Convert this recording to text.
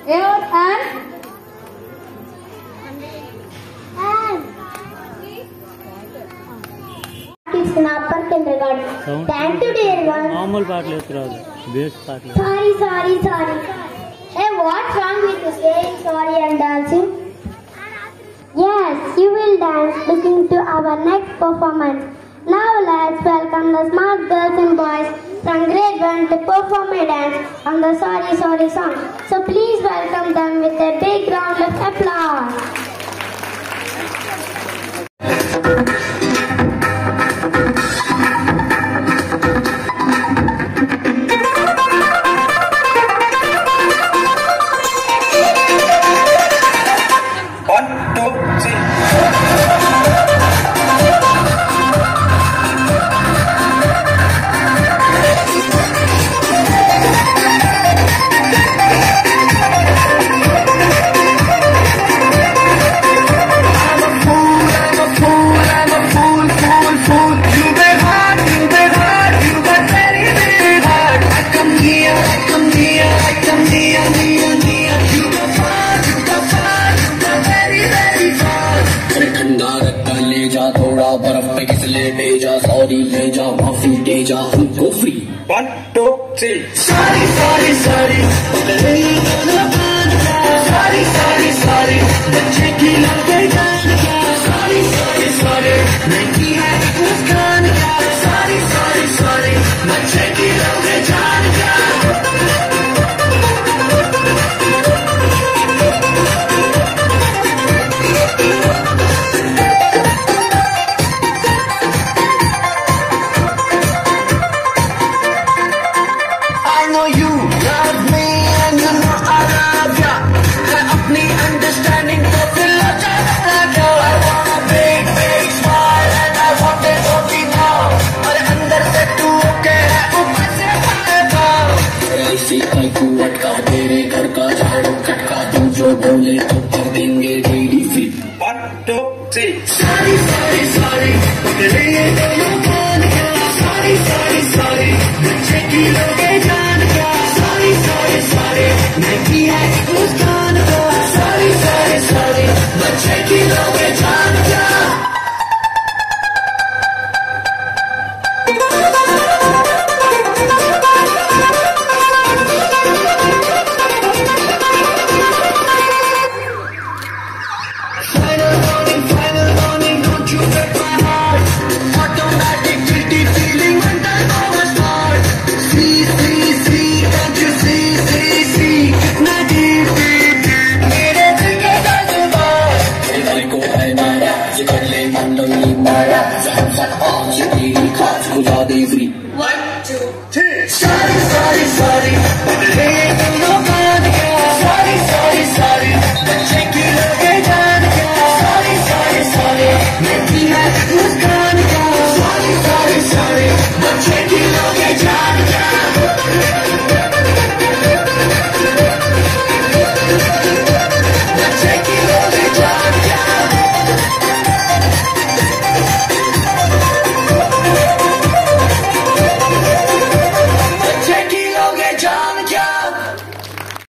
And It's in upper kindergarten. Thank you, dear one. Normal part bass part. Sorry. Hey, what's wrong with you saying sorry and dancing? Yes, you will dance looking to our next performance. Now let's welcome the smart girls and boys from grade 1 to perform a dance on the Sorry Sorry song. So please welcome them with a big round of applause. Sorry, ले जा माफी दे जा हमको free. 1, 2, 3. Sorry. Sorry. बच्चे की लगे जान क्या. Sorry. नहीं है मुस्कान क्या. Sorry. बच्चे की लगे जान क्या. बोले तो कर देंगे डेली फ्री. 1, 2, 3. Sorry. पकड़े ये दोनों कान क्या. Sorry. बच्चे की लोगे जान क्या. Sorry. नहीं है मुस्कान क्या. Sorry. बच्चे की लोगे जान क्या. Free. 1, 2, 3. Sorry.